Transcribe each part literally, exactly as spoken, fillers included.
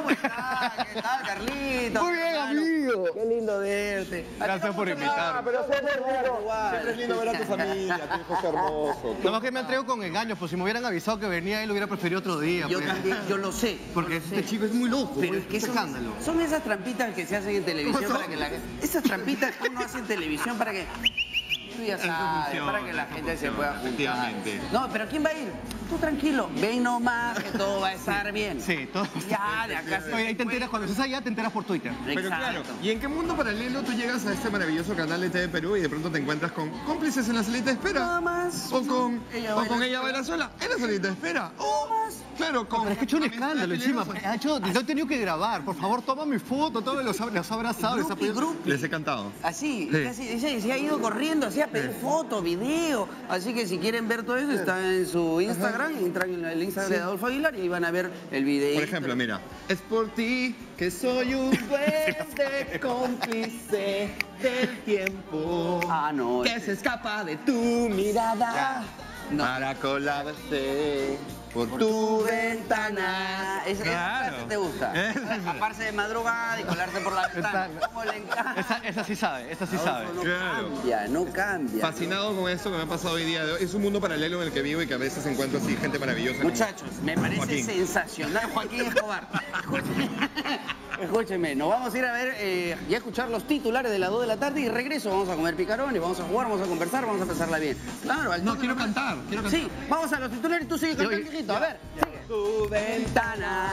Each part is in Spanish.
¿cómo estás? ¿Qué tal, Carlito? Muy bien, amigo. Qué lindo verte. Gracias por invitarme. Pero siempre es lindo, siempre es lindo ver a tu familia, tu hijo es hermoso. Nada más que me entrego con engaños, pues si me hubieran avisado que venía él, lo hubiera preferido otro día. Yo pues. también, yo lo sé. Porque lo este sé. chico es muy loco, Pero muy es que son, escándalo. son esas trampitas que se hacen en televisión ¿Cómo para son? que la esas trampitas que uno hace en televisión para que tú ya sabes, funciona, para que la eso gente se funciona, pueda juntar. efectivamente. No, pero ¿quién va a ir? Tú tranquilo, ven nomás que todo va a estar bien. Sí, todo. Ya, de acá se Oye, ahí te enteras, cuando estés allá te enteras por Twitter. Pero claro, ¿y en qué mundo paralelo tú llegas a este maravilloso canal de T V Perú y de pronto te encuentras con cómplices en la salita de espera? Nada más. O con Ella o baila con ella sola. baila sola en la salita de espera. O, claro, con... Pero es que ha hecho un escándalo encima. chilenos. Ha hecho, lo he tenido que grabar. Por favor, toma mi foto. Todos los, ha- los ha abrazado. les ha Grupi, pedido- grupi. Les he cantado. Así, Sí. casi, se, se ha ido corriendo, así a pedir fotos, video. Así que si quieren ver todo eso, está en su Instagram, entran en el Instagram de Adolfo Aguilar y ahí van a ver el video. Por ejemplo, mira. Es por ti que soy un duende cómplice del tiempo. Ah, no. Que se escapa de tu mirada. No. Para colarse por Por tu tu ventana. ventana. Esa, esa Claro. frase te gusta. Escaparse de madrugada y colarse por la ventana. ¿Cómo le encanta? Esa, esa sí sabe, esa sí sabe. Adolfo, no Claro. cambia, no cambia. Fascinado con esto que me ha pasado hoy día de hoy. Es un mundo paralelo en el que vivo y que a veces encuentro así gente maravillosa. como Muchachos, me parece Joaquín. sensacional. Joaquín Escobar. Escúcheme, escúcheme, nos vamos a ir a ver eh, y a escuchar los titulares de las dos de la tarde y regreso. Vamos a comer picarones, vamos a jugar, vamos a conversar, vamos a pasarla bien. Claro, al No, toque quiero nomás. cantar, quiero cantar. Sí, vamos a los titulares y tú sigue cantando, Yo- hijito. A ver, sigue. Tu ventana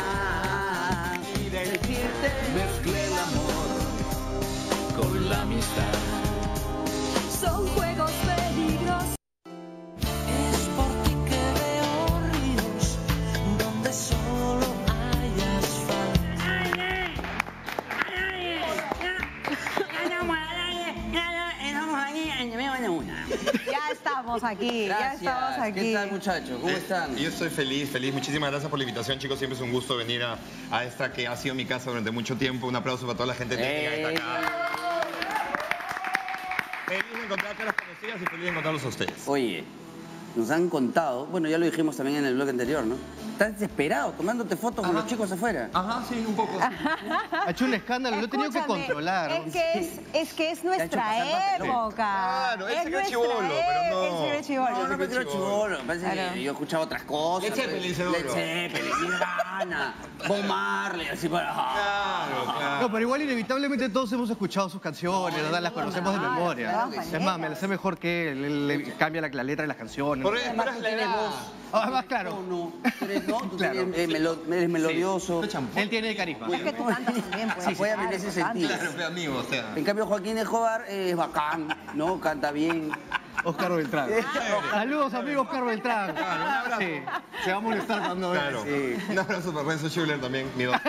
y decirte mezclé el amor con la amistad. Son juegos peligrosos. Es por ti que veo ríos donde solo hay asfalto. Ya estamos aquí, ya estamos aquí. ¿Qué tal, muchachos? ¿Cómo Eh, están? Yo estoy feliz, feliz. Muchísimas gracias por la invitación, chicos. Siempre es un gusto venir a, a esta que ha sido mi casa durante mucho tiempo. Un aplauso para toda la gente técnica que Eh. está acá. Feliz de encontrar caras conocidas y feliz de encontrarlos a ustedes. Oye, nos han contado, bueno, ya lo dijimos también en el blog anterior, ¿no? Estás desesperado tomándote fotos con los chicos afuera. Ajá, sí, un poco. Ha hecho un escándalo, lo he tenido que Escúchame, controlar. Es que es, es que es hecho nuestra pasar papelón. época. Claro, él es se cree nuestra chibolo, pero no. época, él se cree chibolo. No, no me quiero chivolo, me parece Claro. que yo he escuchado otras cosas. Led Zeppelin, seguro. Led Zeppelin, Nirvana, Bob Marley, así para... Claro, claro. No, pero igual inevitablemente todos hemos escuchado sus canciones, ¿verdad? Las conocemos de Claro, memoria. claro, Es mañetas. más, me las sé mejor que él, él le cambia la, la letra de las canciones. Por eso, Además, pero tú es la tienes edad. voz. Además, claro. No, tú eres, no, tú Claro. tienes, eh, melo- eres melodioso. Él tiene carisma. Es que tú cantas también, pues. Sí, apóyame en claro, ese tú cantas. sentido. Claro, fue amigo, o sea. En cambio, Joaquín Escobar es bacán, ¿no? Canta bien. Oscar Beltrán. Saludos, amigos, Oscar Beltrán. Claro, un abrazo. Sí, se va a molestar cuando vea. Claro. Sí. Un abrazo para Renzo Schuller también, mi dos.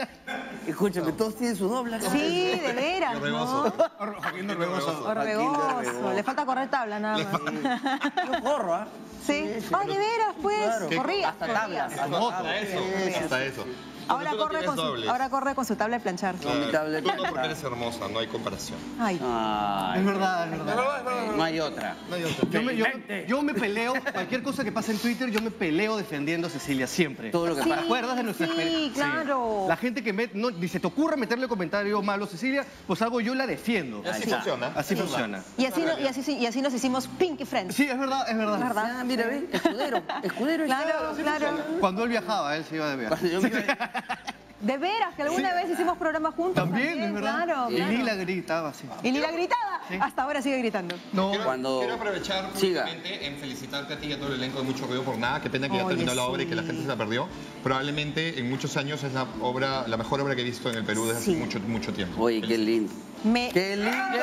Escúchame, todos tienen su doble. Sí, de veras, ¿no? Orbegoso. Joaquín Orbegoso. Orbegoso. Le falta correr tabla nada más. Yo corro, ¿ah? Sí. Ay, de veras, pues. Claro. Corría. Hasta tablas. corría. Hasta Hasta tablas. eso, hasta eso. Ahora Tú no corre, tienes con su, dobles. ahora corre con su tabla de planchar. Con mi tablet. Tú no, porque eres hermosa, no hay comparación. Ay. Ay, Es verdad, es verdad. no hay otra. No hay otra. Yo me, yo, yo me peleo, cualquier cosa que pase en Twitter, yo me peleo defendiendo a Cecilia siempre. Todo lo que Sí, ¿Te pasa. acuerdas de nuestra sí, experiencia? claro. La gente que me, no, ni se te ocurra meterle comentarios malos a Cecilia, pues algo yo la defiendo. Y así está. funciona. Así es verdad. funciona. Y así, no- y, así, y así nos hicimos Pinky Friends. Sí, es verdad, es verdad. ¿Verdad? Ah, mira, ve, escudero, escudero. Claro, claro. Cuando él viajaba, él se iba de viaje. Cuando yo me- De veras, que alguna vez hicimos programas juntos. También, es verdad. Claro, Y claro. Lila gritaba así. Y Lila gritaba. Sí. Hasta ahora sigue gritando. No, Quiero, Cuando- quiero aprovechar Siga. públicamente en felicitarte a ti y a todo el elenco de Mucho Ruido por Nada. Qué pena que ya Oye, terminó la obra y sí. que la gente se la perdió. Probablemente en muchos años es la obra, la mejor obra que he visto en el Perú desde Sí. hace mucho, mucho tiempo. Oye, qué lindo. Me... ¡Qué lindo!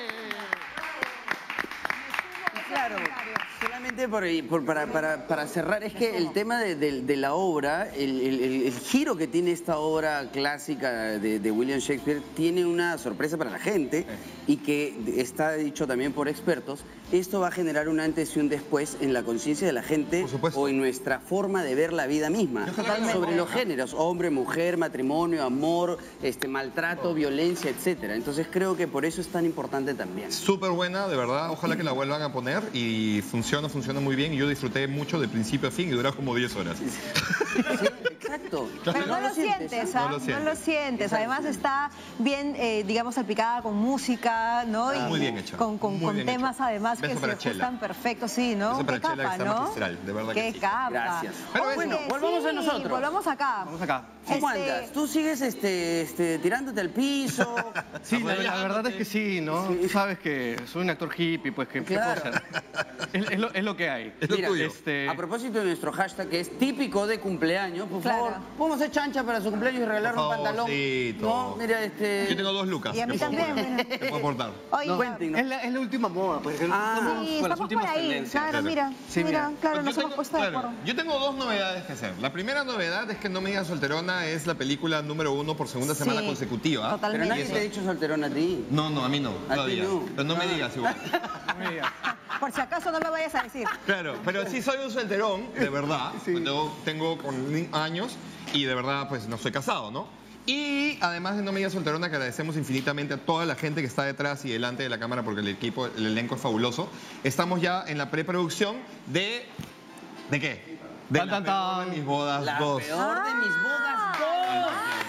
Claro, solamente por, por- para, para- para cerrar, es que el tema de, de- de la obra, el, el- el- el giro que tiene esta obra clásica de, de William Shakespeare, tiene una sorpresa para la gente y que está dicho también por expertos. Esto va a generar un antes y un después en la conciencia de la gente Por supuesto. o en nuestra forma de ver la vida misma. Yo ojalá que la Sobre los ponga. géneros, hombre, mujer, matrimonio, amor, este, maltrato, violencia, etcétera. Entonces creo que por eso es tan importante también. Súper buena, de verdad. Ojalá que la vuelvan a poner y funciona, funciona muy bien. Y yo disfruté mucho de principio a fin y dura como diez horas. Sí, exacto. Exacto. Pero no, lo sientes, ¿ah? No lo sientes. No lo sientes. Además está bien, eh, digamos, salpicada con música, ¿no? Y Muy bien hecha. Con, con, Muy con bien temas hecha. además Beso que para se Chela. ajustan perfecto, sí, ¿no? Beso para Qué Chela, que capa, está ¿no? magistral, de verdad que Qué sí. capa. Gracias. Pero Oye, bueno, volvamos sí, a nosotros. Volvamos acá. Vamos acá. ¿Cómo Este- andas? ¿Tú sigues este, este, tirándote al piso? Sí, la, la verdad es que sí, ¿no? Tú sabes que soy un actor hippie, pues, ¿qué, qué puedo Claro. hacer? Es, es lo, es lo que hay. Es lo Mira, tuyo. Este, a propósito de nuestro hashtag, que es típico de cumpleaños, por Claro. favor, ¿podemos hacer chancha para su cumpleaños y regalarle un Por pantalón? favorcito. No, mira, este... Yo tengo dos lucas. Y a mí que puedo también, poner. bueno. Te puedo aportar. Oiga, Cuéntenos. es, la, es la última moda, pues. que Ah, estamos sí, con las estamos por últimas ahí. tendencias. Claro, Claro. mira, Sí, mira, mira. claro, Yo nos hemos tengo- puesto de claro, acuerdo. yo tengo dos novedades que hacer. La primera novedad es que No me digas solterona es la película número uno por segunda semana Sí, consecutiva. Pero totalmente. nadie te ha dicho solterón a ti. No, no, a mí no, ti todavía. no. Pero no me Ah. digas igual. Por si acaso no me vayas a decir. Claro, pero sí soy un solterón, de verdad. Yo tengo con años y de verdad pues no soy casado, ¿no? Y además de No me digas solterona, que agradecemos infinitamente a toda la gente que está detrás y delante de la cámara porque el equipo, el elenco es fabuloso. Estamos ya en la preproducción de... ¿De qué? De Tan, la tan, peor tan. de mis bodas La dos. peor de mis bodas dos.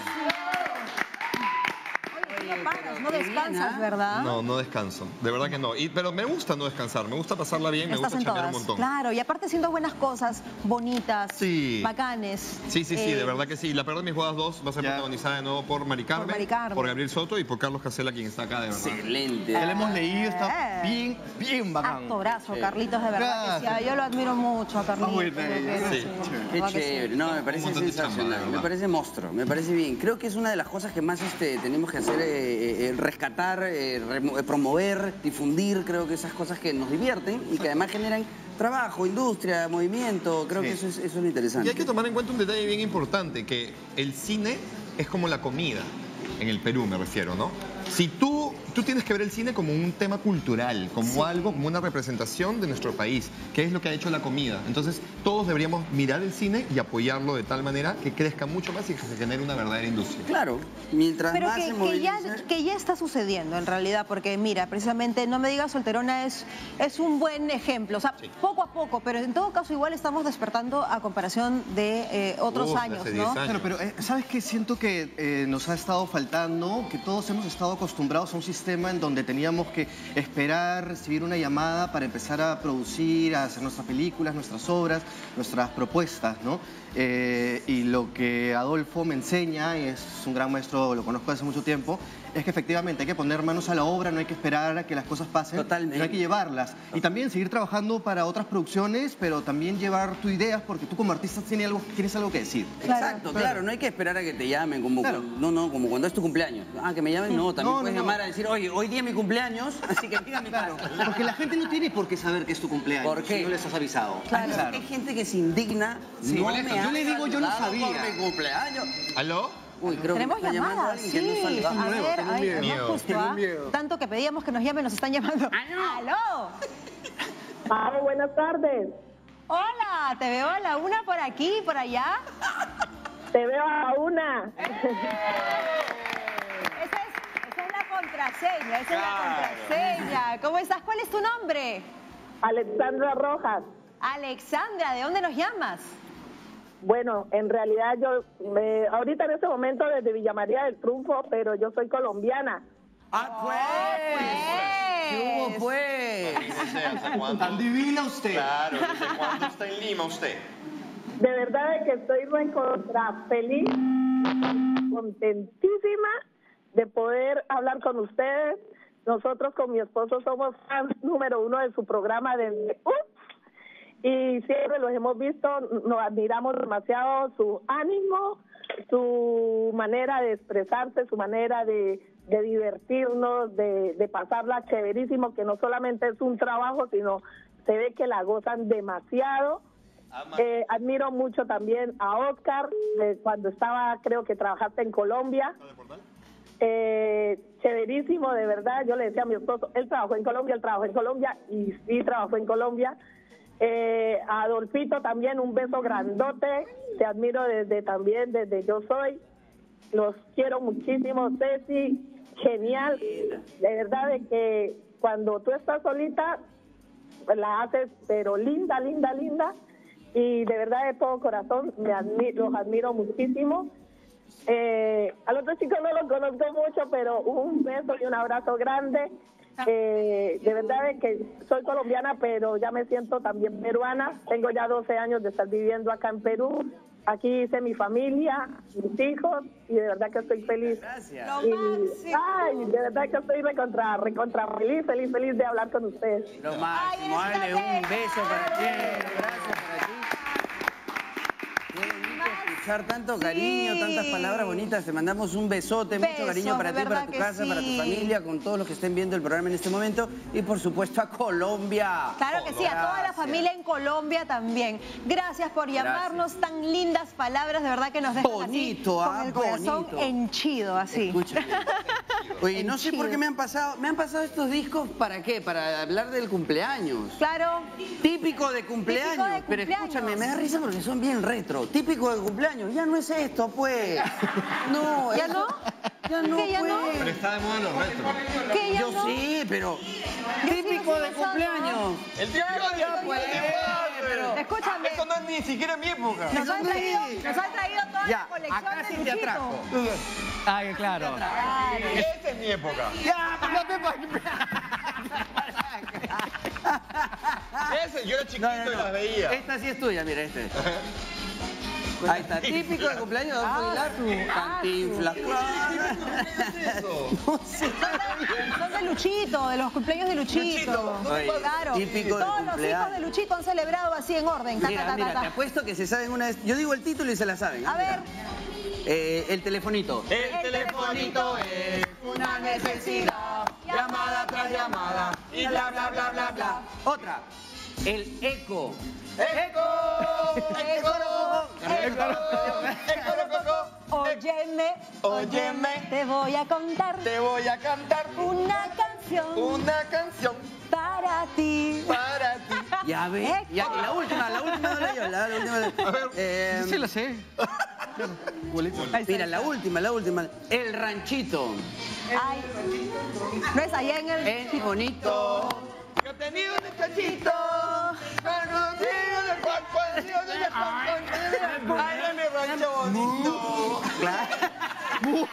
Oye, tú no paras, pero no qué descansas, bien, ¿ah? ¿verdad? No, no descanso. De verdad que no. Y, pero me gusta no descansar. Me gusta pasarla bien, me Estás gusta en chambear todas. un montón. Claro, y aparte haciendo buenas cosas, bonitas, Sí. bacanes. Sí, sí, sí, Eh, de verdad que sí. La peor de mis bodas dos va a ser Ya. protagonizada de nuevo por Mari Carmen, Mari Carmen. por Gabriel Soto y por Carlos Casella, quien está acá de verdad. Excelente. Ya lo hemos leído, está Eh. bien, bien bacán. Actorazo, Sí. Carlitos, de verdad que sí. Gracias. Yo lo admiro mucho a Carlitos. Ah, muy creo bien. que Sí. sí, Qué verdad que sí. chévere, no, me parece montón de chamba, sensacional, de me verdad. parece monstruo, me parece bien. Creo que es una de las cosas que más este, tenemos que hacer, eh, eh, rescatar, eh, remo- eh, promover, difundir, creo que esas cosas que nos divierten y que además generan trabajo, industria, movimiento, creo Sí. que eso es, eso es lo interesante. Y hay que tomar en cuenta un detalle bien importante, que el cine es como la comida, en el Perú me refiero, ¿no? Si tú, tú tienes que ver el cine como un tema cultural, como algo, como una representación de nuestro país, que es lo que ha hecho la comida. Entonces, todos deberíamos mirar el cine y apoyarlo de tal manera que crezca mucho más y que se genere una verdadera industria. Claro, mientras Pero más que, se que ya, moviliza... que ya está sucediendo en realidad, porque mira, precisamente No me digas solterona es, es un buen ejemplo, o sea, Sí. poco a poco, pero en todo caso igual estamos despertando a comparación de eh, otros Uf, años, hace diez ¿no? años. Claro, pero eh, ¿sabes qué? Siento que eh, nos ha estado faltando, que todos hemos estado acostumbrados a un sistema en donde teníamos que esperar, recibir una llamada para empezar a producir, a hacer nuestras películas, nuestras obras, nuestras propuestas, ¿no? Eh, y lo que Adolfo me enseña, y es un gran maestro, lo conozco hace mucho tiempo, es que efectivamente hay que poner manos a la obra, no hay que esperar a que las cosas pasen, Totalmente. sino hay que llevarlas. Y también seguir trabajando para otras producciones, pero también llevar tus ideas, porque tú como artista tienes algo, tienes algo que decir. Exacto, claro. Claro. no hay que esperar a que te llamen como Claro. cu- no, no, como cuando es tu cumpleaños. Ah, que me llamen, no, también No, puedes no, no. llamar a decir, oye, hoy día es mi cumpleaños, así que dígame Claro, claro. porque la gente no tiene por qué saber que es tu cumpleaños ¿Por qué? si no les has avisado. Claro. Hay gente que se indigna, Sí. no Molesta. me Yo le has digo, yo no saludado sabía. por mi cumpleaños. ¿Aló? Uy, creo Tenemos que me está llamando llamadas, alguien que no sí. saludamos. A ver, tengo ay, miedo. no, Miedo. justo, Tengo ¿ah? miedo. Tanto que pedíamos que nos llamen, nos están llamando. ¡Aló! Ah, buenas tardes. Hola, te veo a la una por aquí, por allá. Te veo a una. Esa es, esa es la contraseña, esa es la contraseña. ¿Cómo estás? ¿Cuál es tu nombre? Alexandra Rojas. Alexandra, ¿de dónde nos llamas? Bueno, en realidad yo, me, ahorita en este momento desde Villa María del Triunfo, pero yo soy colombiana. ¡Ah, pues! Pues. ¿Qué hubo, pues? ¿Hace cuánto? Tan divina usted. Claro, ¿desde cuándo está en Lima usted? De verdad de que estoy recontra feliz, contentísima de poder hablar con ustedes. Nosotros con mi esposo somos fans número uno de su programa de y siempre los hemos visto, nos admiramos demasiado su ánimo, su manera de expresarse, su manera de, de divertirnos, de, de pasarla chéverísimo, que no solamente es un trabajo, sino se ve que la gozan demasiado. Eh, admiro mucho también a Oscar, eh, cuando estaba, creo que trabajaste en Colombia. Eh, chéverísimo, de verdad. Yo le decía a mi esposo, él trabajó en Colombia, él trabajó en Colombia, y sí trabajó en Colombia. Eh, a Adolfito también un beso grandote, te admiro desde también, desde Yo Soy. Los quiero muchísimo, Ceci, genial. De verdad de que cuando tú estás solita, la haces, pero linda, linda, linda. y de verdad de todo corazón me admi- los admiro muchísimo. Eh, al otro chico no lo conozco mucho, pero un beso y un abrazo grande. Eh, de verdad es que soy colombiana, pero ya me siento también peruana. Tengo ya doce años de estar viviendo acá en Perú. Aquí hice mi familia, mis hijos, y de verdad que estoy feliz. Gracias. Lo Y, máximo. ay, de verdad que estoy recontra, recontra feliz, feliz, feliz de hablar con ustedes. Lo Ay, máximo, eres una Ale, un bella. beso para ti, un abrazo para ti. Qué bonito escuchar tanto cariño, Sí. tantas palabras bonitas. Te mandamos un besote, mucho Besos, cariño para de ti, para verdad tu que casa, para tu sí. familia, con todos los que estén viendo el programa en este momento. Y por supuesto a Colombia. Claro que sí, a toda la Gracias. familia en Colombia también. Gracias por llamarnos, tan lindas palabras, de verdad que nos dejan Bonito, así, ah, con el corazón bonito. henchido, así. Escúchame. Oye, no sé Henchido. por qué me han pasado, me han pasado estos discos, ¿para qué? Para hablar del cumpleaños. Claro. Típico de cumpleaños, Típico de pero cumpleaños. escúchame, me da risa porque son bien retro. Típico de cumpleaños, ya no es esto, pues. No, ¿Ya eso- no? Ya no, ¿Qué, ya pues. no? Pero está de moda los retro. ¿Qué, ya Yo no? sí, pero Yo típico sigo de pensando. cumpleaños. El típico Ya, pues, pero... Escúchame, Eso no es ni siquiera en mi época. nos han sí. traído, nos han traído toda Ya, la colección acá de sí te Luchito. atrajo. Ay, claro. Claro. Esa es mi época. Ya, no te Ese, yo era chiquito No, no, y no. las veía. Esta sí es tuya, mira, este. Ahí está, típico de cumpleaños de Adolfo Aguilar. Cantinflas. Eso. No sé. Son de Luchito, de los cumpleaños de Luchito. Luchito, no te Claro. típico de Todos los cumpleaños. hijos de Luchito han celebrado así en orden. Ta, ta, Mira, ta, ta, mira, ta. te apuesto que se saben una vez. Yo digo el título y se la saben. ¿ah? A ver. Eh, el telefonito. El telefonito es una necesidad, llamada tras llamada y bla bla bla bla bla. Otra. El eco. ¡Eco! ¡Eco! ¡Eco! Óyeme, Óyeme, te voy a contar te voy a cantar una canción una canción para ti. para ti. Ya ve. Eco. Ya, y la última, la última no la yo, la, la última. A ver. Eh, Sí, la sé. mira, la última, la última. El ranchito. Ay, no es allá en el... Es bonito. Yo he tenido un muchachito, conocido de Juan Juan, de Juan Juan. Ay, en mi rancho bonito. Claro.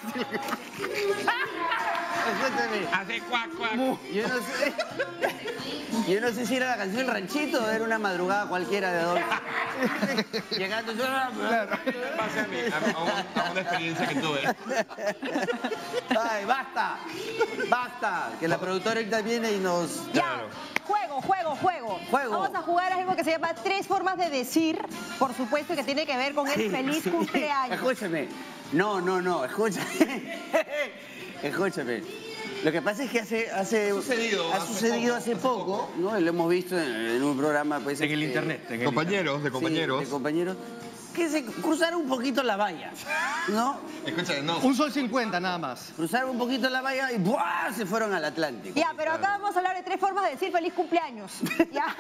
Escúchame. Hace cuac cuac. Yo no sé. Yo no sé si era la canción El Ranchito o era una madrugada cualquiera de Adolfo. Llegando yo. Pase a mí, a, a un- a una experiencia que tuve. Ay, basta. Basta. Que la productora ahorita viene y nos. Ya, Claro. juego, juego, juego. Juego. Vamos a jugar algo que se llama tres formas de decir, por supuesto, que tiene que ver con el Sí, feliz sí. cumpleaños. Escúchame. No, no, no, escúchame. Escúchame. Lo que pasa es que hace, hace, Ha sucedido ha hace sucedido poco, hace hace poco, poco. ¿no? Y lo hemos visto en, en un programa. Pues, En el este, internet. en el Compañeros, de sí, compañeros. de compañeros. Que se cruzaron un poquito la valla, ¿no? Escucha, no. internet. Un sol cincuenta nada más. Cruzaron un poquito la valla y ¡buah! Se fueron al Atlántico. Ya, pero acá vamos a hablar de tres formas de decir feliz cumpleaños. Ya.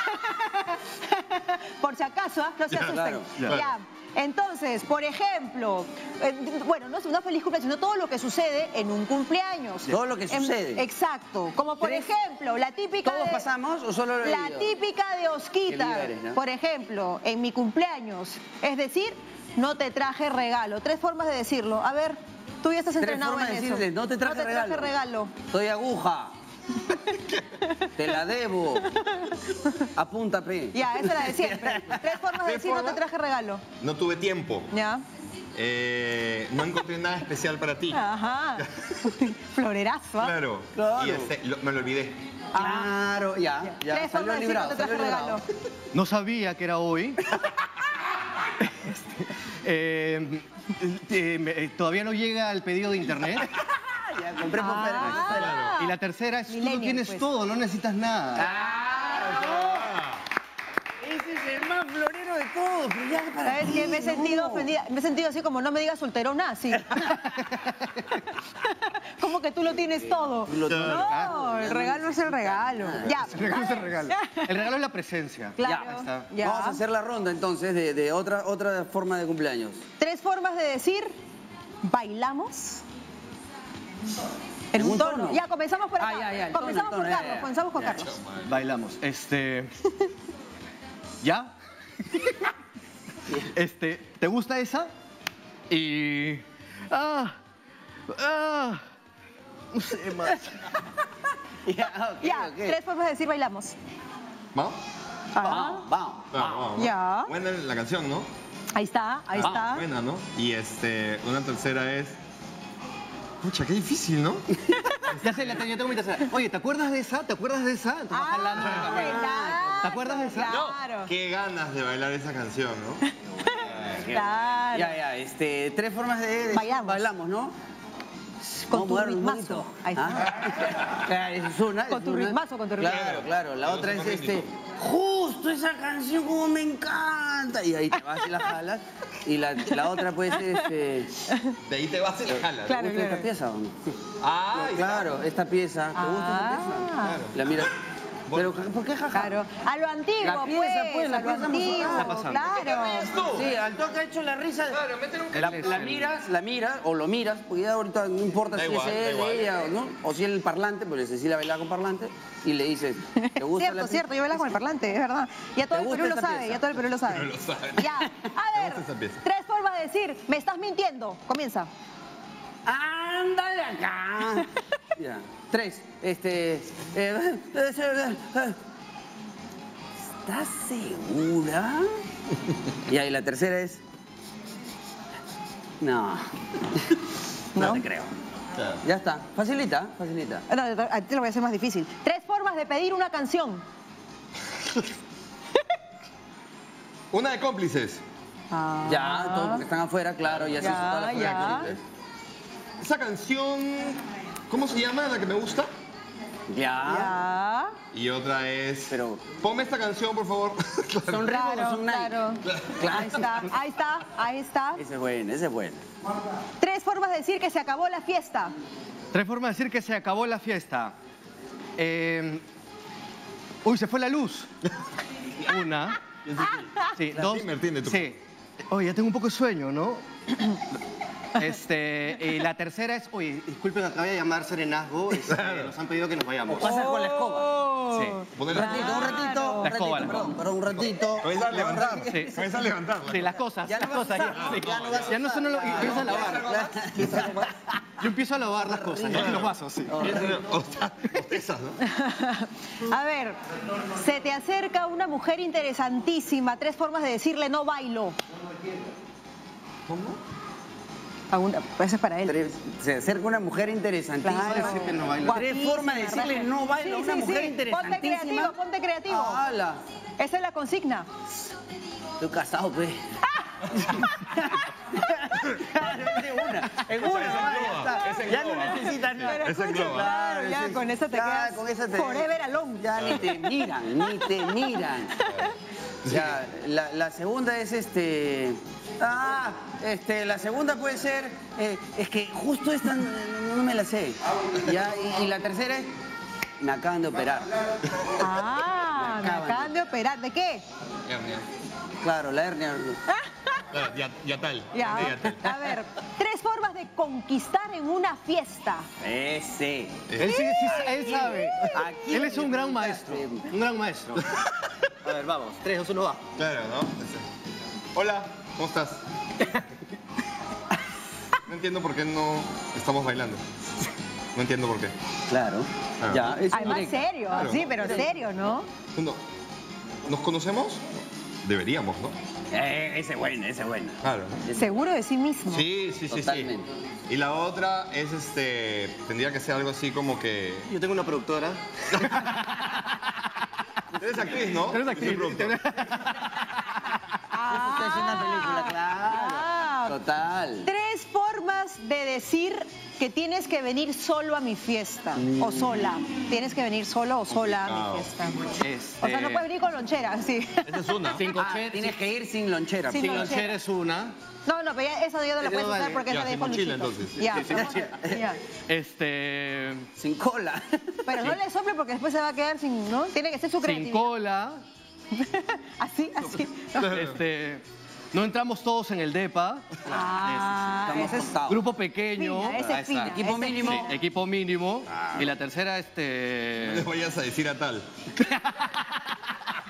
Por si acaso, ¿ah? No se Ya, asusten. claro, Ya. claro. Entonces, por ejemplo, eh, bueno, no es una feliz cumpleaños, sino todo lo que sucede en un cumpleaños. Todo lo que En- sucede. exacto. Como por ¿Tres? ejemplo, la típica ¿Todos de... pasamos o solo lo he La leído? típica de Osquita. Qué viva eres, ¿no? Por ejemplo, en mi cumpleaños. Es decir, no te traje regalo. Tres formas de decirlo. A ver, tú ya estás Tres entrenado formas en de eso. decirle, no te traje no te traje regalo. regalo. Soy aguja. Te la debo. Apúntame. Ya, esa es la de siempre. Tres formas de ¿Tres decir no te formas? traje regalo. No tuve tiempo. Ya. Eh, no encontré nada especial para ti. Ajá. Florerazo. ¿ah? Claro. Claro. Y este, lo- me lo olvidé. Claro, ya, ya. Tres Salió formas de decir no librado, te traje salió regalo. librado. No sabía que era hoy. Este, eh, eh, me- eh, todavía no llega el pedido de internet. Ya, compré por fuera. Ah. Y la tercera es, tú lo Millennial, tienes pues. todo, no necesitas nada. Claro. Ese es el más florero de todos. Pero ya para ¿Sabes ti, qué? Me he sentido no. ofendida. Me he sentido así como no me digas solterona, así. Como que tú lo tienes todo. Lo- No, el regalo es el regalo. Ya. El regalo es el regalo. El regalo es la presencia. Claro. Ya, está. ya. Vamos a hacer la ronda entonces de, de otra, otra forma de cumpleaños. Tres formas de decir bailamos. En ¿En un un tono. tono? Ya, comenzamos por acá. Ah, ya, ya, el tono, comenzamos el tono, por ya, Carlos, ya. comenzamos con Ya. Carlos. Bailamos. Este. ¿Ya? Este, ¿te gusta esa? Y... Ah, ah, no sé más. Ya, ok, Ya, ok. tres formas de decir bailamos. ¿Vamos? Ah, Vamos, vamos, Vamos, vamos. vamos. Ya. Buena la canción, ¿no? Ahí está, ahí Ah, está. Buena, ¿no? Y este, una tercera es... Pucha, qué difícil, ¿no? Ya sé, la tengo, yo tengo mi tercera. Oye, ¿te acuerdas de esa? ¿Te acuerdas de esa? Tú vas jalando en el Ah, cabello. claro, ¿Te acuerdas de esa? Claro, Qué ganas de bailar esa canción, ¿no? claro. Ya, ya, este, tres formas de... de- Bailamos. Bailamos, ¿no? Con Vamos tu a darle un ritmazo. poquito. Ahí está. Ah, claro, esa es una. Con es tu una. ritmazo, con tu Claro, ritmazo. claro. La Pero otra es eso es este... rítmico. Justo esa canción como me encanta. Y ahí te vas y la jalas. Y la, la otra puede ser este... De ahí te vas y la jalas. Claro, ¿Te gusta claro. esta pieza o no? Ah, ahí está. Claro, esta pieza. ¿Te gusta esta pieza? Ah. La mira. Pero, ¿por qué jaja? Claro. A lo antiguo, La pieza, pues, pues, la a lo pieza antiguo, musical. Está pasando. claro. Sí, al toque ha hecho la risa. Claro, métele un La, Él es la el- miras, la miras o lo miras, porque ya ahorita no importa Da si igual, es da él, igual. ella o no, o si es el parlante, porque Cecilia baila con parlante, y le dices, ¿te gusta Cierto, la cierto, yo bailo con el parlante, es verdad. Ya todo ¿Te el gusta Perú lo esta sabe, pieza? ya todo el Perú lo sabe. Pero lo sabe. Ya, a ver, gusta esa pieza? tres formas de decir, me estás mintiendo. Comienza. Ándale acá. Ya. Tres. Este. eh, ¿Estás segura? Y ahí la tercera es. No. No, ¿No? te creo. Claro. Ya está. Facilita, facilita. No, a ti te lo voy a hacer más difícil. Tres formas de pedir una canción. Una de cómplices. Ah. Ya, todos los que están afuera, claro, ya se hizo Ya, toda la ya. fuera. Esa canción, ¿cómo se llama la que me gusta? Ya. Ya. Y otra es... Pero. Ponme esta canción, por favor. ¿Son Reebok o Claro, son Nike? claro. Ahí está, ahí está, ahí está. Ese es bueno, ese es bueno. Tres formas de decir que se acabó la fiesta. Tres formas de decir que se acabó la fiesta. Eh, Uy, se fue la luz. Una. Sí, La dos. Zimmer tiene tu- Sí. Oye, ya tengo un poco de sueño, ¿no? Este, y la tercera es, oye, disculpen, acaba de llamar Serenazgo, este, nos han pedido que nos vayamos. Pasas con la escoba. Sí. Un Ponle la... ratito, un ratito, un La ratito, escoba, la perdón, escoba. perdón, un ratito. Comienza a levantar. Sí. Comienza a levantarla. Sí, las cosas, Ya no las vas a cosas. usar, Ya, ya no vas a ya no usar. se no lo empiezo a lavar. Claro. Yo empiezo a lavar las cosas, ya, los vasos, sí. O sea, esas, ¿no? A ver, se te acerca una mujer interesantísima. Tres formas de decirle no bailo. ¿Cómo? Alguna, pues eso es para él. Tres- Se acerca una mujer interesantísima. Claro. decir que no baila. Tres Guapísima, formas de decirle raja. no baila a Sí, una sí, mujer sí. interesantísima. Ponte creativo, ponte creativo. ¡Hala! Esa es la consigna. Estoy casado, pues. En una, en una, Esa ya engloba, está. esa Ya no engloba. necesitas nada. Pero Ese escucha, globo. claro, ya sí. con esa te Ya, quedas con esa te- forever alone. Ya ni te miran, ni te miran. Ya, la, la segunda es este. Ah, este, la segunda puede ser. eh, es que justo esta no, no me la sé. Ya, y, y la tercera es. Me acaban de operar. Ah, Me me acaban acaban de operar. ¿De qué? Hernia. Claro, la hernia. Claro, Ya, ya tal. Ya. Ya tal. A ver, tres formas de conquistar en una fiesta. Ese. Él sí, sí, él sabe. Aquí Él es un gran me maestro, preguntaste. un gran maestro. A ver, vamos, tres, dos, uno, va. Claro, ¿no? Ese. Hola, ¿cómo estás? No entiendo por qué no estamos bailando. No entiendo por qué. Claro. Claro. Ya, es Además, directo. serio, Claro. sí, pero serio, ¿no? No. ¿Nos conocemos? Deberíamos, ¿no? Eh, ese es bueno, ese es bueno. Claro. Seguro de sí mismo. Sí, sí, sí, Totalmente. sí. Y la otra es este. Tendría que ser algo así como que. Yo tengo una productora. Eres actriz, ¿no? Eres actriz. Yo soy productor. Ah, Eso es una película, claro. ya. Total. Tres formas de decir que tienes que venir solo a mi fiesta. O sola. Tienes que venir solo o sola a mi fiesta. Este, O sea, no puedes venir con lonchera, sí. Esa es una. Sin Ah, cochera. tienes que ir sin lonchera. Sin Sin lonchera. lonchera es una. No, no, pero ya, esa ya no la Pero puedes vale. usar porque Ya, esa de sin con mochila, Luchito. entonces. Ya, Sí, sin pero- mochila. ya. Este. Sin cola. Pero no le sople porque después se va a quedar sin, ¿no? Tiene que ser su Sin creatividad. cola. Así, así. Este. No entramos todos en el DEPA. Ah, Estamos ese es costados. Grupo pequeño. fina, ese Ahí es fina. está. Equipo ese es mínimo. fina. Sí, equipo mínimo. Ah. Y la tercera, No le este. vayas a decir a tal.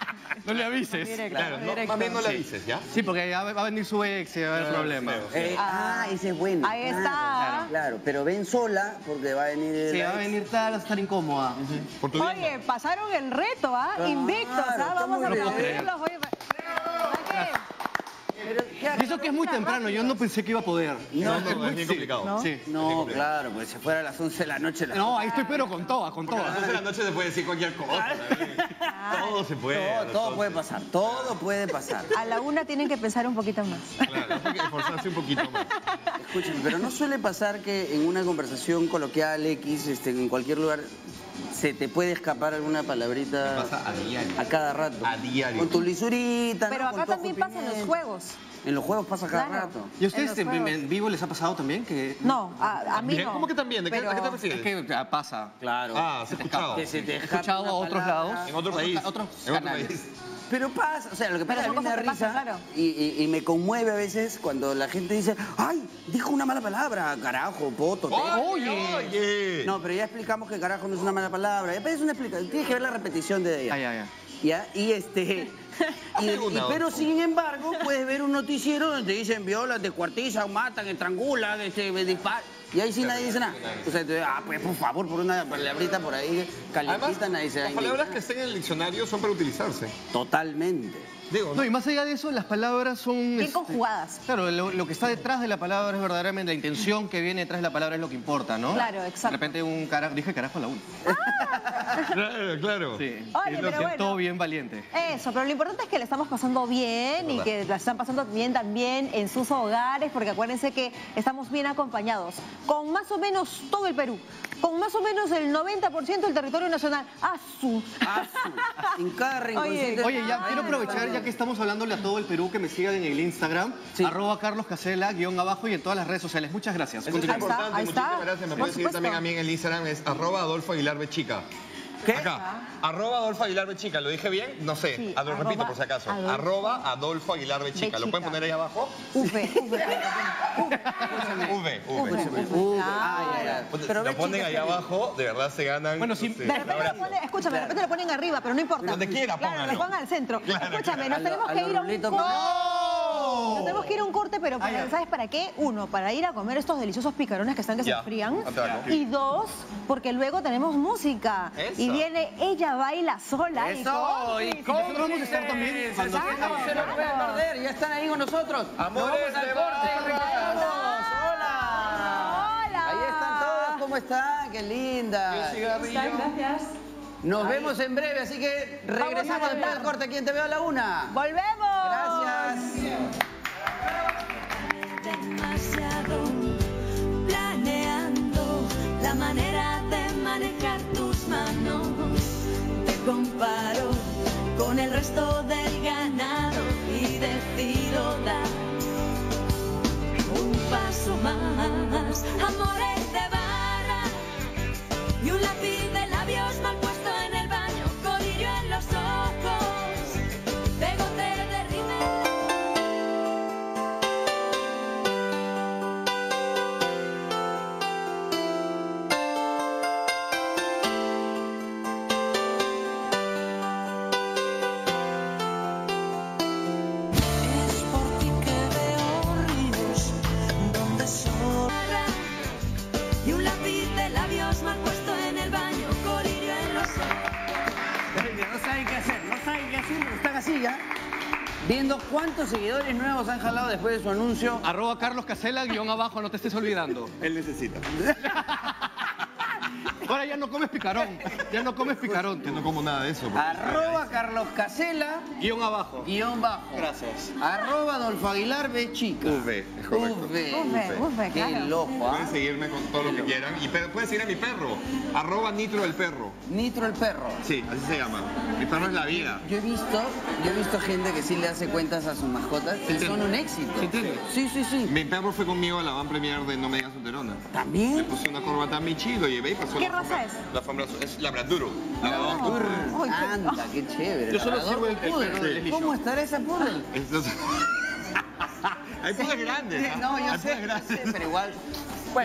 No le avises. Directo, Claro, no, directo. más bien no le avises, ¿ya? Sí, porque ya va a venir su ex y va a haber problemas. Eh, ah, ese es bueno. Ahí claro, está. Claro, claro, pero ven sola porque va a venir... Sí, la va a ex. venir tal, a estar incómoda. Por tu bien. Oye, pasaron el reto, ¿ah? Claro, Invictos, ¿ah? Vamos a estamos bien. aplaudirlos. Oye, ¿sabes Pero, ¿qué Y eso que es muy temprano, yo no pensé que iba a poder. No, No, no, es bien complicado. ¿No? Sí. No, claro, pues si fuera a las once de la noche... La... No, ahí estoy pero con todas, con Porque a las todas. once de la noche se puede decir cualquier cosa. también. Todo se puede. Todo, todo puede pasar, todo puede pasar. A la una tienen que pensar un poquito más. Claro, hay que esforzarse un poquito más. Escuchen, pero no suele pasar que en una conversación coloquial X, este, en cualquier lugar, se te puede escapar alguna palabrita Pasa a diario. a cada rato. A diario. Con tu lisurita, Pero ¿no? acá Con tu ojo también pasa en los pimienta. juegos. En los juegos pasa cada Claro. rato. ¿Y a ustedes En los en, juegos. en vivo les ha pasado también? Que... No, a, a mí Bien, no. ¿Cómo que también? ¿De qué, Pero- ¿a qué te Es refieres? que ah, pasa. Claro. Ah, se te escapa. Que se te He escapa escuchado una a otros palabra. lados. En otro país. Otros En otro canales. país. Pero pasa, o sea, lo que pasa es Pero que a mí son me da cosas que risa pasan, claro. y, y- y me conmueve a veces cuando la gente dice, ay, dijo una mala palabra, carajo, poto, te... Oye, oye. No, pero ya explicamos que carajo no es una mala palabra. Ya es una explicación, tienes que ver la repetición de ella. Ah, ya, ya. ¿Ya? Y este... y- Hazme una, y- pero otro. sin embargo, puedes ver un noticiero donde te dicen violan, descuartizan, matan, estrangulan, este, disparan. Y ahí sí nadie dice nada. O sea, te- ah, pues por favor, por una palabrita por ahí calientita, Además, nadie se va a las palabras que indignar. estén en el diccionario son para utilizarse. Totalmente. Digo, No, y más allá de eso, las palabras son... Bien este, conjugadas. Claro, lo, lo que está detrás de la palabra es verdaderamente la intención que viene detrás de la palabra es lo que importa, ¿no? Claro, exacto. De repente un carajo, dije carajo a la una. Claro, claro. Sí. Oye, Es lo pero que- bueno. todo bien valiente. Eso, pero lo importante es que le estamos pasando bien y verdad. que la están pasando bien también en sus hogares, porque acuérdense que estamos bien acompañados con más o menos todo el Perú, con más o menos el noventa por ciento del territorio nacional. ¡Asu! Asu. En cada rinconcito. Oye, ya Ay, quiero aprovechar, ya que estamos hablándole a todo el Perú, que me sigan en el Instagram, Sí. arroba Carlos Casella, guión abajo, y en todas las redes sociales. Muchas gracias. Eso es Continúa. Ahí está, importante, ahí muchísimas está. gracias. Me Por puedes seguir supuesto. también a mí en el Instagram, es arroba Adolfo Aguilar Bechica. ¿Qué? Acá, arroba Adolfo Aguilar Bechica, ¿lo dije bien? No sé, Sí, Ah, lo repito arroba por si acaso. Adolfo Arroba Adolfo Aguilar Bechica, ¿lo pueden Bechica. poner ahí abajo? V, V. V, V. Uh, ah, ya, ya. Pues, Pero si lo ve, ponen chicas, ahí qué lindo. abajo, de verdad se ganan. Bueno, sí, no sé, De repente ahora- lo ponen, escúchame, de repente lo ponen arriba, pero no importa. Donde quiera, Claro, póngalo. lo pongan al centro. Claro, Escúchame, claro. nos A tenemos lo- que a lo ir a un Rulito corte. ¡No! Nos tenemos que ir a un corte, pero Ah, ya. ¿sabes para qué? Uno, para ir a comer estos deliciosos picarones que están que se Ya, enfrían. atraco. Y dos, porque luego tenemos música. Eso. Y viene Ella Baila Sola. y Eso, y cómplices. cómplices. vamos a estar también cuando- Así que no se lo pueden perder, ya están ahí con nosotros. Nos Amores vamos al de corte. barra. Regresamos. Hola. Hola. Ahí están todos, ¿cómo están? Qué linda. Gracias. Nos vemos en breve, así que regresamos Vamos a después del hablar. corte. ¿Quién te veo a la una? ¡Volvemos! Gracias. Demasiado planeando la manera de manejar tus manos. Te comparo con el resto del ganado y decido dar un paso más. Amores de barra y un lápiz de labios mal puesto en el baño, colirio en los ojos, pegote de rímel. Es por ti que veo ríos donde solo y un lápiz de labios mal puesto en el baño, colirio en los ojos. No saben qué hacer, no saben qué hacer, están así ya. Viendo cuántos seguidores nuevos han jalado después de su anuncio. Arroba Carlos Casella, guión abajo, no te estés olvidando. Él necesita. Ahora ya no comes picarón, ya no comes picarón Yo tú. no como nada de eso. porque- Arroba Carlos Casella, Guión abajo. guión bajo. Gracias. Arroba Adolfo Aguilar B chica. V, es correcto. V. Uve, uve, Qué claro. loco, ¿ah? Pueden seguirme con todo lo que quieran. Y pe- pueden seguir a mi perro. Arroba Nitro el perro. Nitro el perro. Sí, así se llama. Mi perro es la vida. Yo he visto, yo he visto gente que sí le hace cuentas a sus mascotas y entiende. son un éxito. ¿Se entiende? Sí, sí, sí. Mi perro fue conmigo a la van premier de No Me Digas Solterona. Le ¿También? puse una corbata a Michi y lo llevé y pasó ¿Qué la raza alfombra- es? La alfombra es labraduro. Labrador. Urr, Ay, qué- anda, qué chévere. Yo solo Labrador sirvo el- el poodle. perro del ¿Cómo estará esa poodle? Entonces... Hay cosas grandes. ¿ah? No, yo Hay sé, cosas yo grandes. sé, pero igual. Bueno,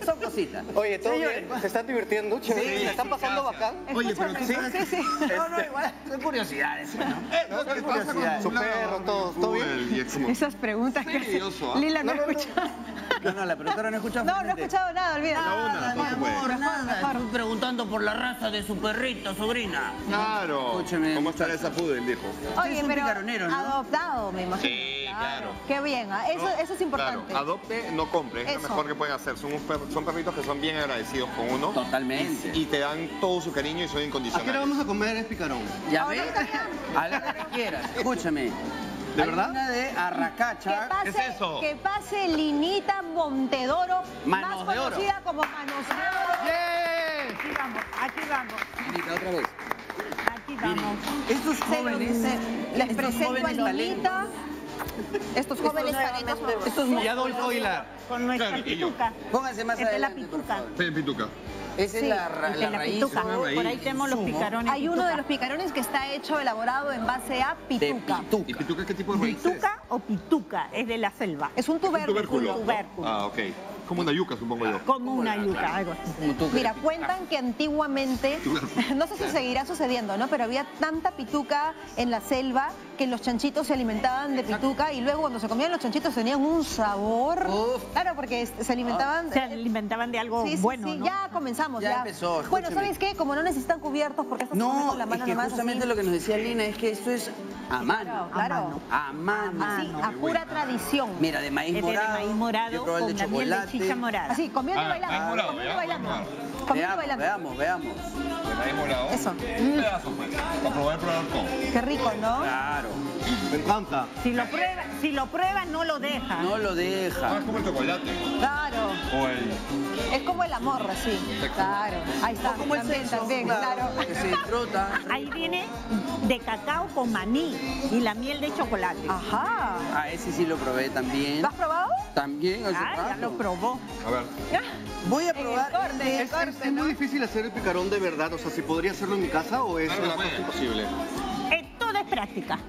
son cositas. Oye, ¿todo Señores, bien? ¿Se están divirtiendo? Chévere. Sí, ¿Se están pasando bacán? Oye, pero Escúchame, tú sabes- sí, sí. No, no, igual, son curiosidades. Bueno. ¿No? ¿Qué pasa con Su perro, todo, ¿todo bien? Y es como- Esas preguntas que hace Tedioso, ¿ah? Lila no, No, no, no. escucha. No, no, la productora no escucha. No, no he escuchado nada, olvídate. Nada, mi no se puede. amor, nada. Estoy preguntando por la raza de su perrito, sobrina. Claro. Escúcheme. ¿Cómo estará esa pudel, dijo? Usted es un pero picaronero, ¿no? adoptado, me imagino. Sí, claro. Qué bien, ¿ah? eso, eso es importante. Claro, adopte, no compre, es Eso. lo mejor que pueden hacer. Son, un per- son perritos que son bien agradecidos con uno. Totalmente. Y, y te dan todo su cariño y son ¿A qué hora incondicionales. vamos a comer es picarón? ¿Ya Ahora ves? está bien. A la hora que quieras. Escúchame. ¿De Hay verdad? una de Que arracacha. pase, ¿Qué es eso? que pase Linita Montedoro, Manos más de oro. conocida como Manos de Oro. ¡Bien! Aquí vamos, aquí vamos, Linita, otra vez. aquí Miren, vamos. estos Se- jóvenes. se- les estos presento a jóvenes Linita. talentos. Estos jóvenes talentos. Estos Y Adolfo Hilar. Con nuestra Claro, y yo. pituca. Pónganse más Esta es la adelante, por pituca. favor. Sí, pituca. Esa es Sí, la, ra- Esta la es la raíz. pituca. una raíz, Por ahí tenemos los sumo. picarones. Hay uno de pituca. los picarones que está hecho, elaborado en base a de pituca. ¿Y pituca. pituca qué tipo de raíz es? ¿Pituca o pituca? Es de la selva. Es un Un tubérculo. tubérculo. Un tubérculo. Ah, ok. Como una yuca, supongo yo. Como una yuca, algo así. Como tú, Mira, que- cuentan que antiguamente, no sé si seguirá sucediendo, ¿no? Pero había tanta pituca en la selva que los chanchitos se alimentaban de pituca y luego cuando se comían los chanchitos tenían un sabor. Uf. Claro, porque se alimentaban... Se alimentaban de algo Sí, sí, bueno, sí, ¿no? ya comenzamos. Ya Ya, empezó, Bueno, escúcheme. ¿sabes qué? Como no necesitan cubiertos, porque esto se come No, con la mano es que nomás justamente así. lo que nos decía Lina es que esto es a mano. Claro, claro. A mano. Así, a pura tradición. Mira, de maíz Es de morado. maíz morado yo probé el con de la miel de chocolate. chicha morada. Así, comiendo y Ah, bailando. maíz morado, comiendo y ya, bailando. maíz Comiendo y Veamos, bailando. veamos, veamos. De maíz morado. Eso. Un pedazo, pues. Para probar, probar todo. Qué rico, ¿no? Claro. Me encanta. Si lo prueba, si lo prueba no lo deja. No lo Ah, deja. es como el chocolate. Claro. O el... Es como el amor, sí. Claro. Ahí está. Como el también, sexo, también, claro. Que se disfruta. Ahí viene de cacao con maní y la miel de chocolate. Ajá. Ah, ese sí lo probé también. ¿Lo has probado? También hace Ah, ya rato. lo probó. A ver. Voy a En el probar. corte, en el Es, corte, es- es ¿no? muy difícil hacer el picarón de verdad. O sea, ¿si podría hacerlo en mi casa o es Claro que una cosa puede. imposible? Eh, todo es práctica.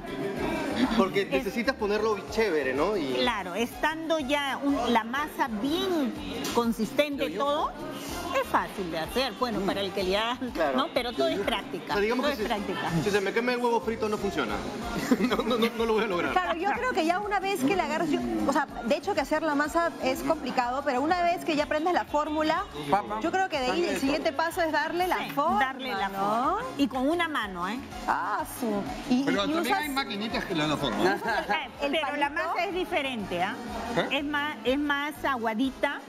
Porque Es- necesitas ponerlo chévere, ¿no? Y... Claro, estando ya un- la masa bien consistente todo, es fácil de hacer. Bueno, para el que ya, Claro. ¿no? Pero todo es O práctica. sea, digamos Todo que es si, práctica. si se me quema el huevo frito no funciona. no, no, no, no lo voy a lograr. Claro, yo creo que ya una vez que le agarras, yo- o sea, de hecho que hacer la masa es complicado, pero una vez que ya aprendes la fórmula, Papa, yo creo que de ahí sangre el de siguiente paso es darle la Sí, forma, darle la ¿no? forma. Y con una mano, ¿eh? Ah, su. Y, y- Pero y también usas- hay maquinitas que le dan la forma. Eh, ¿El Pero la palito? masa es diferente, ¿ah? ¿Eh? Es más, es más aguadita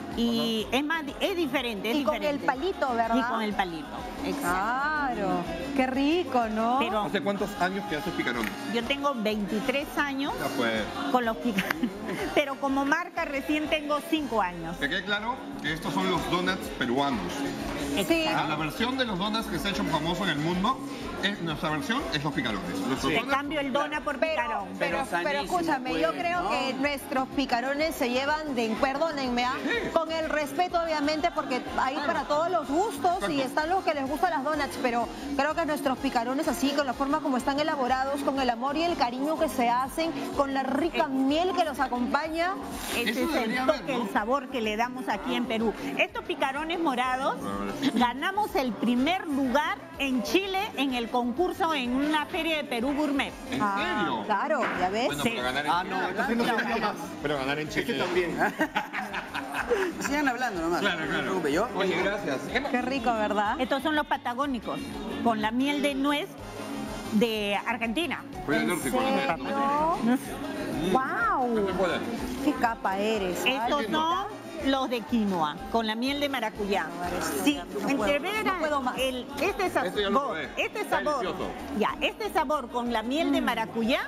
y es más, es diferente, es y con el diferente. palito, ¿verdad? Y con el palito, exacto. Claro, qué rico, ¿no? Pero ¿Hace cuántos años que haces picarón? yo tengo veintitrés años Ya pues. con los picarones, pero como marca recién tengo cinco años. Que quede claro que estos son los donuts peruanos. Sí. Ah, La versión de los donuts que se ha hecho famoso en el mundo, es, nuestra versión es los picarones. Nuestros Te donuts- cambio el dona por Pero, picarón. pero, Pero pero sanísimo, escúchame, pues, yo creo ¿no? que nuestros picarones se llevan de, perdónenme, ¿ah? con el respeto obviamente, porque hay para todos los gustos y Exacto. están los que les gustan las donuts, pero creo que nuestros picarones así, con la forma como están elaborados, con el amor y el cariño que se hacen, con la rica miel que los acompaña, Ese Eso es el debería toque, haber, ¿no? el sabor que le damos aquí en Perú. Estos picarones morados, ganamos el primer lugar en Chile en el concurso en una feria de Perú Gourmet. ¿En Ah, serio? claro, ya ves. Bueno, Sí. pero ganar en Ah, no, está haciendo su más. Pero ganar en Es que Chile. también. Sigan hablando nomás. Claro, No se claro. preocupe, yo. Oye, gracias. Qué rico, ¿verdad? Estos son los patagónicos, con la miel de nuez de Argentina. Voy a ¿En alérgico a la miel. serio? ¡Wow! ¿Qué puede? ¡Qué capa eres! Estos Ay, son los de quinoa, con la miel de maracuyá. Sí, no entre puedo, veras, no puedo más. el- este sabor, Esto ya lo probé. este Está sabor, delicioso. ya, este sabor con la miel de maracuyá,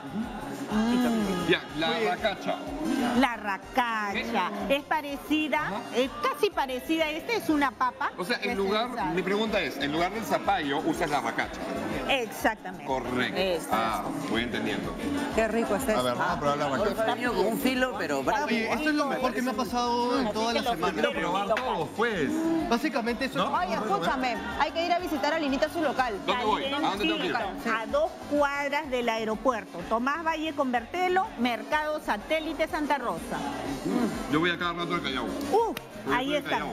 Ya, la racacha. la racacha, es parecida, es casi parecida, este es una papa. O sea, que en se lugar, usa. mi pregunta es, en lugar del zapallo usas la racacha. Exactamente. Correcto. Eso. Ah, voy entendiendo. ¡Qué rico este! A ver, vamos a probar la Adolfo racacha. ha venido con un filo, pero bravo. Oye, esto es lo mejor que me ha pasado en toda la semana. Quiero probar todos, pues. Básicamente eso ¿No? Oye, escúchame, hay que ir a visitar a Linita su local. ¿Dónde voy? ¿A dónde tengo que ir? A dos cuadras del aeropuerto. Tomás Valle Convertelo, Mercado Satélite Santa Rosa. Yo voy a cada rato al Callao. Uf, Ahí estamos.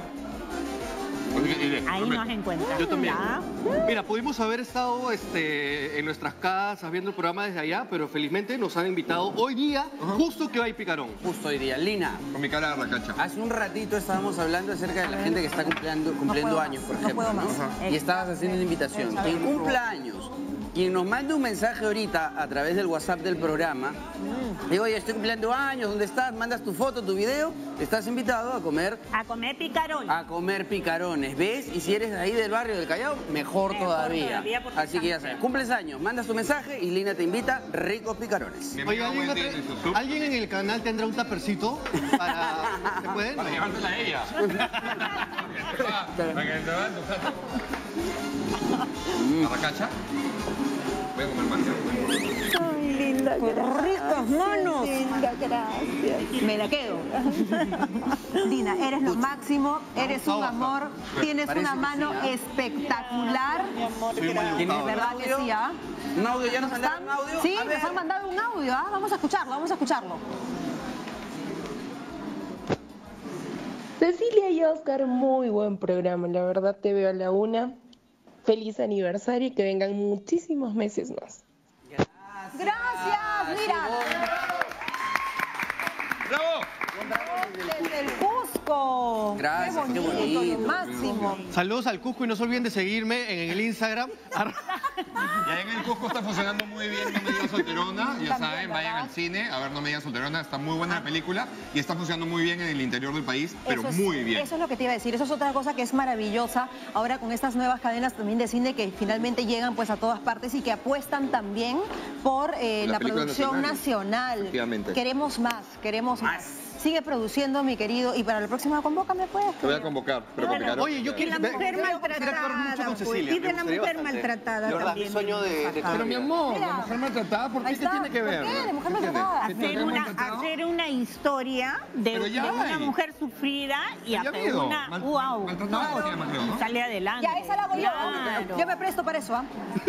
Ahí nos encuentran. Yo también. Ya. Mira, pudimos haber estado este, en nuestras casas viendo el programa desde allá, pero felizmente nos han invitado hoy día, justo que hay picarón. Justo hoy día. Lina, Con mi cara de racacha. hace un ratito estábamos hablando acerca de la gente que está cumpliendo, cumpliendo puedo años, por más, no ejemplo. puedo más. Y estabas haciendo una invitación. Quien cumpla años, quien nos mande un mensaje ahorita a través del WhatsApp del programa, digo, oye, estoy cumpliendo años, ¿dónde estás? Mandas tu foto, tu video, estás invitado a comer, A comer picarón. a comer picarones, ¿ves? Y si eres de ahí del barrio del Callao, mejor, Mejor todavía. todavía, porque Así que ya sabes, cumples años, mandas tu mensaje y Lina te invita, ricos picarones. Mi Oye, amigo ¿alguien, Wendy otra- en su sub. ¿alguien en el canal tendrá un tapercito para... ¿Se puede? Para llevársela a ella. Para que se vaya a tu casa. ¿La racacha? Voy a comer más. Ay, linda, gracias. ricos monos. Linda, gracias. Me la quedo. Lina, eres lo máximo, eres un amor, tienes Parece una que mano sí, ¿ah? espectacular. ¿Tienes ¿Verdad que sí, ah? ¿Un audio? ¿Ya nos ¿Están? mandaron un audio? Sí, A ver. nos han mandado un audio, ¿ah? Vamos a escucharlo, vamos a escucharlo. Cecilia y Oscar, muy buen programa, la verdad te veo a la una. Feliz aniversario y que vengan muchísimos meses más. Gracias, mira. ¡Bravo! Desde el Cusco. Gracias, qué qué bonito, bonito. lo máximo. Saludos al Cusco y no se olviden de seguirme en el Instagram. Y ahí en el Cusco está funcionando muy bien No me digas solterona. Ya saben, vayan al cine a ver No me digas solterona. Está muy buena la película y está funcionando muy bien en el interior del país, pero Eso es- muy bien. Eso es lo que te iba a decir. Eso es otra cosa que es maravillosa ahora con estas nuevas cadenas también de cine que finalmente llegan pues a todas partes y que apuestan también por eh, Las la películas producción nacionales. nacional. Efectivamente. Queremos más, queremos más. Sigue produciendo, mi querido. Y para la próxima convócame, pues. Te voy a convocar, pero con mi cara. Oye, yo quiero la ver- mujer quiero interactuar maltratada, mucho con pues, Cecilia. y de me la gustaría mujer bastante. maltratada De verdad, mi también. sueño de, de Pero mi amor, Mira. la mujer maltratada, ¿por qué? Ahí ¿Qué está. tiene que ¿Por ver? qué? De mujer ¿Qué tiene? maltratada. ¿Qué tiene Hacer que ver una, maltratado? hacer una historia de, Pero ya de una hay. mujer sufrida y Ya ha hacer habido. una Mal- wow, maltratada no, se llama, creo, ¿no? sale adelante. Ya, esa la hago yo. Claro. Yo me presto para eso, ¿ah?